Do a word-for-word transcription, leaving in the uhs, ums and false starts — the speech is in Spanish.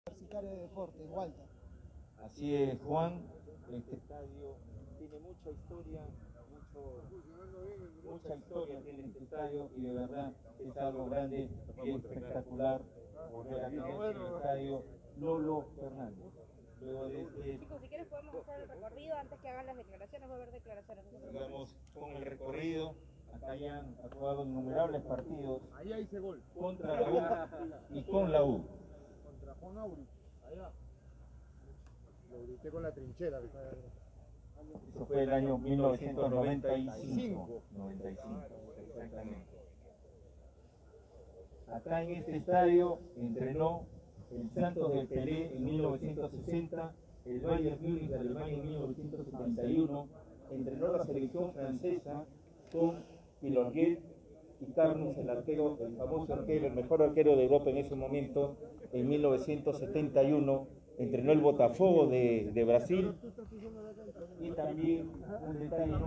Universitario de Deportes, Walter. Así es, Juan, este estadio tiene mucha historia, mucho, mucha historia tiene este estadio y de verdad es algo grande y espectacular volver a tener el estadio Lolo Fernández. Luego de este, Chicos, si quieres podemos hacer el recorrido antes que hagan las declaraciones, va a haber declaraciones. digamos, con el recorrido, acá ya han jugado innumerables partidos Ahí hice gol. contra la U y con la U. Contra Juan Auri. Allá. Lo grité con la trinchera. Eso fue el año mil novecientos noventa y cinco. noventa y cinco, exactamente. Acá en este estadio entrenó el Santos del Pelé en mil novecientos sesenta, el Bayern Múnich de Alemania en mil novecientos setenta y uno, entrenó la selección francesa con Pilorguet y Carlos, el arquero, el famoso arquero, el mejor arquero de Europa en ese momento, en mil novecientos setenta y uno, entrenó el Botafogo de, de Brasil y también un detalle